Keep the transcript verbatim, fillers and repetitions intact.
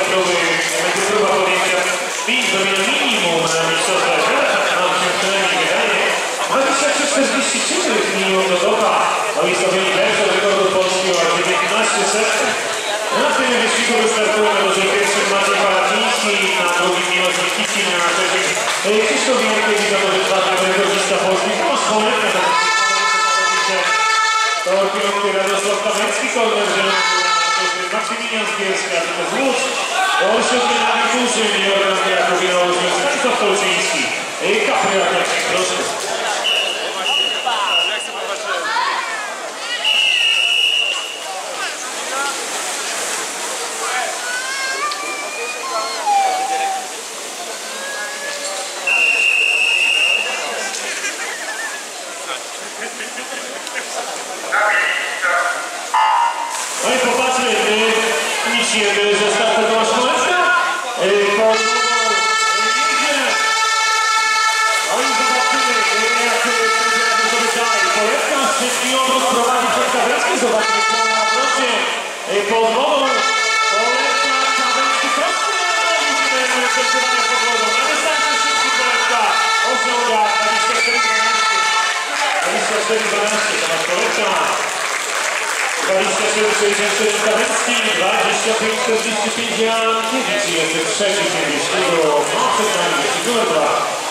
próby, będzie próba podjęcia minimum mistrzostwa świata, tak nam się przynajmniej wydaje. dwadzieścia trzy czterdzieści trzy to jest minimum do doba, no i stawienie lepsze rekordu polskiego, a dziewiętnaście sekund. Na tym wyścigu wystartują może pierwszy Maciej Palaciński, na drugim Miłosz Nikicki, na trzecim Krzysztof Jankiewicz, wiadomo, że dwa rekordista polski, Tomasz Chomeczka, to piąty Radosław Kamecki, korner zielony, Maksymilian Zbierski, a to z Łódź, siódmy Dawid Kurzyn, Jordan Krakowina, Stanisław Tolczyński, Kapryla Kacik, proszę. No i popatrzmy, nic nie ze startu Tomasz Chomeczka. Po jedzie. No i zobaczymy, jak będzie dalej. Polewka szybki obrót prowadzi przed Kawecki. Zobaczmy, co na obrocie. Pod wodą. Polewka, Kawecki, troszkę na zdecydowanie pod wodą. Na dystansie szybki Polewka. Osiąga dwadzieścia cztery dwanaście. dwadzieścia cztery dwanaście, Tomasz Polewka. dwadzieścia cztery sześćdziesiąt cztery Kawecki, dwadzieścia pięć czterdzieści pięć Jankiewicz, jeszcze trzeci w tym wyścigu, no przed nami wyścig numer dwa.